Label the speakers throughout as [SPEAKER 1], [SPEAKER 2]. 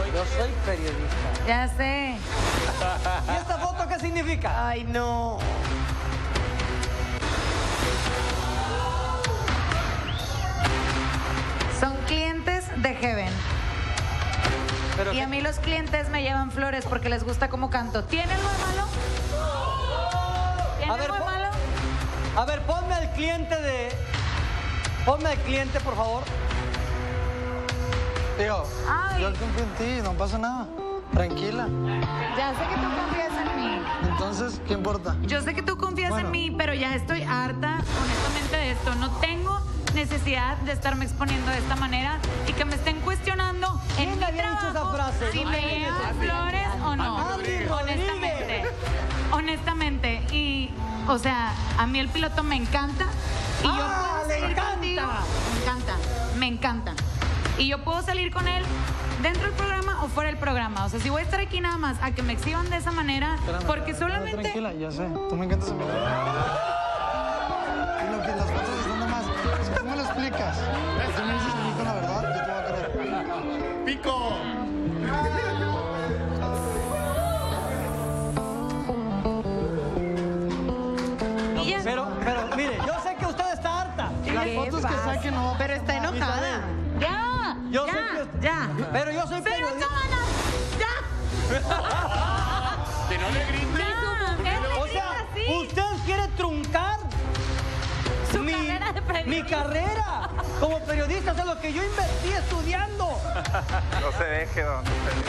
[SPEAKER 1] Yo soy periodista.
[SPEAKER 2] Ya sé.
[SPEAKER 1] ¿Y esta foto qué significa?
[SPEAKER 3] Ay, no.
[SPEAKER 2] Son clientes de Heaven.
[SPEAKER 1] Pero
[SPEAKER 2] Y a mí los clientes me llevan flores porque les gusta cómo canto. ¿Tiene algo de malo? ¿Tiene
[SPEAKER 1] A ver,
[SPEAKER 2] algo de malo?
[SPEAKER 1] A ver, ponme al cliente de... Ponme al cliente, por favor.
[SPEAKER 4] Tío,
[SPEAKER 2] Ay.
[SPEAKER 4] yo confío en ti, no pasa nada. Tranquila.
[SPEAKER 2] Ya sé que tú confías en mí.
[SPEAKER 4] Entonces, ¿qué importa?
[SPEAKER 2] Yo sé que tú confías
[SPEAKER 4] Bueno.
[SPEAKER 2] en mí, pero ya estoy harta, honestamente, de esto. No tengo necesidad de estarme exponiendo de esta manera y que me estén cuestionando
[SPEAKER 1] ¿Quién
[SPEAKER 2] en mi
[SPEAKER 1] había dicho esa
[SPEAKER 2] trabajo
[SPEAKER 1] frase?
[SPEAKER 2] si
[SPEAKER 1] No,
[SPEAKER 2] me
[SPEAKER 1] Andy
[SPEAKER 2] llevan
[SPEAKER 1] Rodríguez.
[SPEAKER 2] flores o no.
[SPEAKER 1] Andy Rodríguez.
[SPEAKER 2] Honestamente. Y, o sea, a mí el piloto me encanta y yo puedo
[SPEAKER 1] le
[SPEAKER 2] salir
[SPEAKER 1] encanta.
[SPEAKER 2] contigo. Me encanta. Y yo puedo salir con él dentro del programa o fuera del programa. O sea, si voy a estar aquí nada más a que me exhiban de esa manera,
[SPEAKER 4] Espérame,
[SPEAKER 2] porque
[SPEAKER 4] espérame,
[SPEAKER 2] solamente...
[SPEAKER 4] Tranquila, ya sé. Tú me encantas a mí. Y lo que las fotos están de más. ¿Cómo me lo explicas? Si tú me dices a mí con la verdad, yo te voy a creer.
[SPEAKER 5] ¡Pico!
[SPEAKER 2] Y ya.
[SPEAKER 1] Pero, mire, yo sé que usted está harta.
[SPEAKER 4] Las fotos que saquen no.
[SPEAKER 3] Pero está enojada.
[SPEAKER 2] Ya,
[SPEAKER 1] Yo
[SPEAKER 2] ya,
[SPEAKER 1] sé que usted-
[SPEAKER 2] ya.
[SPEAKER 1] Pero yo soy
[SPEAKER 2] Pero
[SPEAKER 1] periodista.
[SPEAKER 2] cámara, ya.
[SPEAKER 5] Que no le grites.
[SPEAKER 2] Ya, él me
[SPEAKER 1] O
[SPEAKER 2] grita
[SPEAKER 1] sea,
[SPEAKER 2] así.
[SPEAKER 1] usted quiere truncar
[SPEAKER 2] Su carrera de periodista.
[SPEAKER 1] mi carrera como periodista, o sea, lo que yo invertí estudiando.
[SPEAKER 6] No se deje, don. No se deje.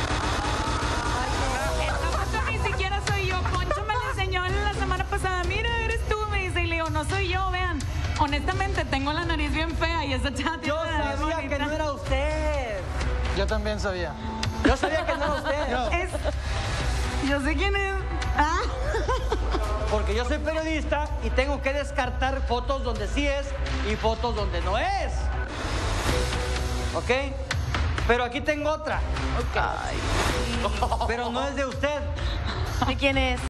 [SPEAKER 2] Esta foto ni siquiera soy yo. Poncho me la enseñó la semana pasada. Mira, eres tú, me dice. Y le digo, no soy yo, vean. Honestamente, tengo la nariz bien fea y esa chata tiene
[SPEAKER 1] Yo
[SPEAKER 2] la nariz
[SPEAKER 1] sabía
[SPEAKER 2] bonita.
[SPEAKER 1] que no era usted.
[SPEAKER 4] Yo también sabía.
[SPEAKER 1] Yo sabía que no era usted.
[SPEAKER 2] Yo sé quién es. Ah.
[SPEAKER 1] Porque yo soy periodista y tengo que descartar fotos donde sí es y fotos donde no es. ¿Ok? Pero aquí tengo otra.
[SPEAKER 3] Ay.
[SPEAKER 1] Pero no es de usted.
[SPEAKER 3] ¿De quién es?